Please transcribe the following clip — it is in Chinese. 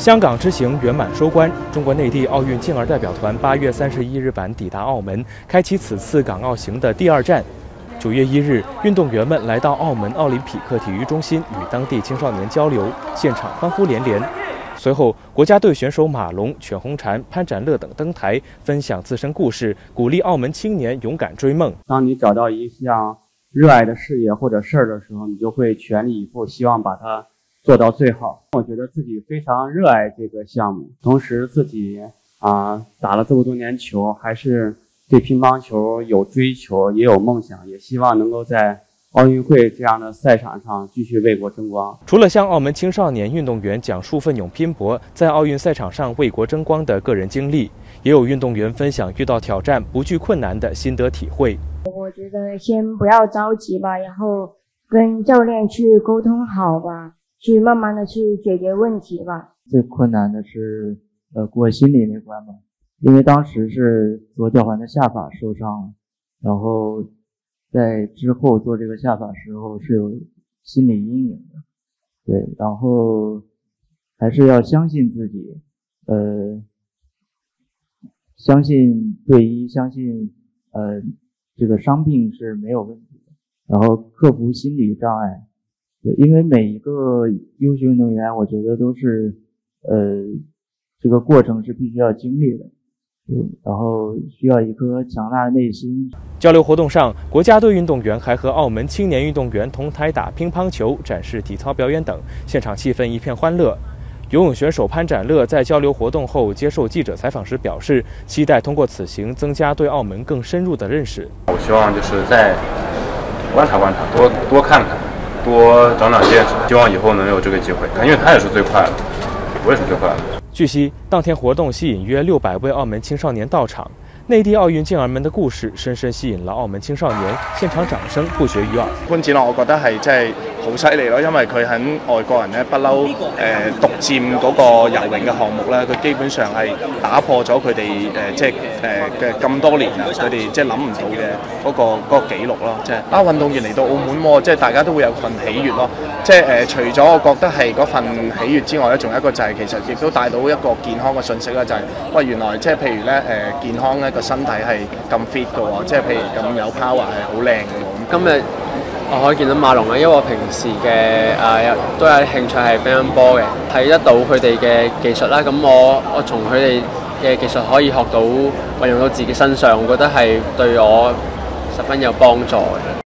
香港之行圆满收官，中国内地奥运健儿代表团8月31日晚抵达澳门，开启此次港澳行的第2站。9月1日，运动员们来到澳门奥林匹克体育中心与当地青少年交流，现场欢呼连连。随后，国家队选手马龙、犬红婵、潘展乐等登台，分享自身故事，鼓励澳门青年勇敢追梦。 当你找到一项热爱的事业或者事儿的时候，你就会全力以赴，希望把它做到最好。我觉得自己非常热爱这个项目，同时自己打了这么多年球，还是对乒乓球有追求，也有梦想，也希望能够在奥运会这样的赛场上继续为国争光。 除了向澳门青少年运动员讲述奋勇拼搏在奥运赛场上为国争光的个人经历，也有运动员分享遇到挑战不惧困难的心得体会。 我觉得先不要着急吧，然后跟教练去沟通好吧，去慢慢的去解决问题吧。 最困难的是过心理那关吧，因为当时是做吊环的下法受伤了，然后在之后做这个下法时候是有心理阴影的，对，然后还是要相信自己，相信队医，相信这个伤病是没有问题的，然后克服心理障碍。对，因为每一个优秀运动员，我觉得都是这个过程是必须要经历的。然后需要一颗强大的内心。 交流活动上，国家队运动员还和澳门青年运动员同台打乒乓球、展示体操表演等，现场气氛一片欢乐。游泳选手潘展乐在交流活动后接受记者采访时表示，期待通过此行增加对澳门更深入的认识。 我希望就是再观察观察，多看看，多长长见识，希望以后能有这个机会，因为他也是最快的，我也是最快的。 据悉，当天活動吸引約600位澳門青少年到場。內地奧運健兒們的故事深深吸引了澳門青少年，現場掌聲不絕於耳。 潘展樂我覺得係真係好犀利咯，因為佢喺外國人咧不嬲獨佔嗰個游泳嘅項目咧，佢基本上係打破咗佢哋嘅咁多年啊，佢哋即係諗唔到嘅嗰個紀錄咯，即係運動員嚟到澳門喎，即係大家都會有份喜悅咯，即係除咗我覺得係嗰份喜悅之外咧，仲有一個就係其實亦都帶到一個健康嘅訊息啦，就係喂原來即係譬如咧健康咧個身體係咁 fit 嘅喎，即係譬如咁有 power 係好靚嘅喎。 今日我可以見到馬龍啊，因為我平時嘅都有興趣係乒乓波嘅，睇得到佢哋嘅技術啦。咁我從佢哋嘅技術可以學到運用到自己身上，我覺得係對我十分有幫助嘅。